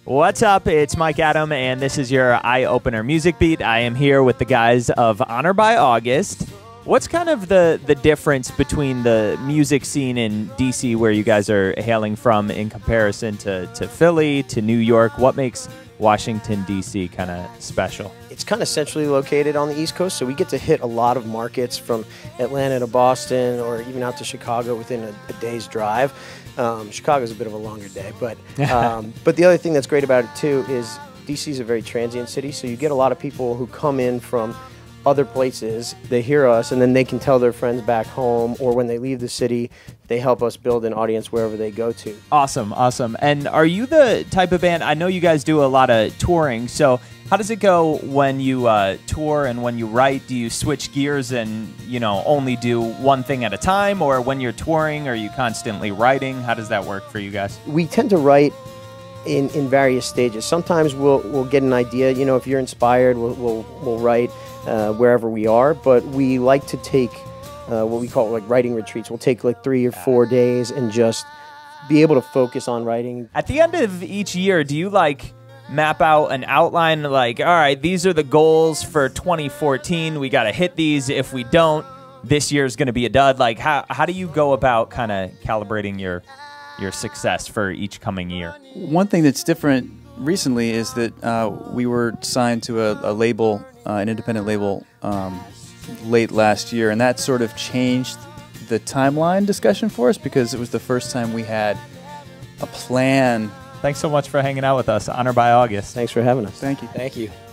What's up? It's Mike Adam, and this is your Eye Opener Music Beat. I am here with the guys of Honor by August. What's kind of the difference between the music scene in DC, where you guys are hailing from, in comparison to Philly, to New York? What makes Washington, D.C. kind of special? It's kind of centrally located on the East Coast, so we get to hit a lot of markets from Atlanta to Boston or even out to Chicago within a day's drive. Chicago's a bit of a longer day, but the other thing that's great about it too is DC is a very transient city, so you get a lot of people who come in from other places, they hear us, and then they can tell their friends back home, or when they leave the city, they help us build an audience wherever they go to. Awesome, awesome. And are you the type of band, I know you guys do a lot of touring, so how does it go when you tour and when you write? Do you switch gears and, you know, only do one thing at a time, or when you're touring, are you constantly writing? How does that work for you guys? We tend to write in various stages. Sometimes we'll get an idea, you know, if you're inspired, we'll write wherever we are, but we like to take what we call like writing retreats. We'll take like 3 or 4 days and just be able to focus on writing. At the end of each year, do you like map out an outline like, all right, these are the goals for 2014, we got to hit these, if we don't, this year's going to be a dud? Like, how do you go about kind of calibrating your success for each coming year? One thing that's different recently is that we were signed to a label, an independent label, late last year, and that sort of changed the timeline discussion for us because it was the first time we had a plan. Thanks so much for hanging out with us. Honor by August. Thanks for having us. Thank you. Thank you.